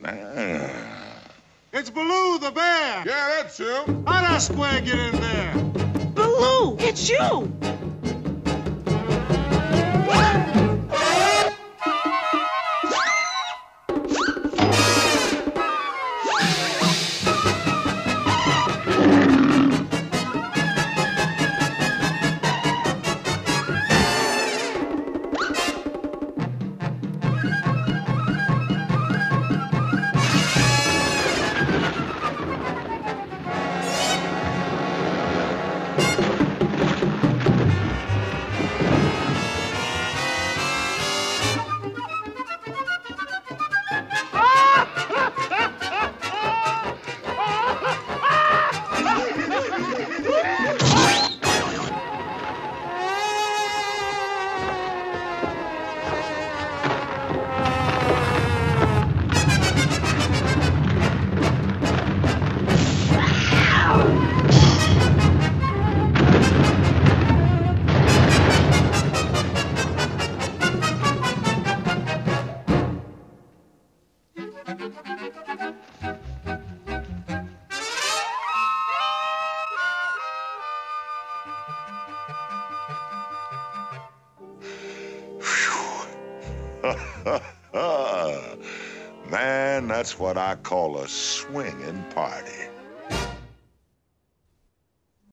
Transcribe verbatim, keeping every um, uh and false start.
Ah. It's Baloo the bear. Yeah, that's him. How'd that square get in there? Baloo, it's you! Man, that's what I call a swinging party.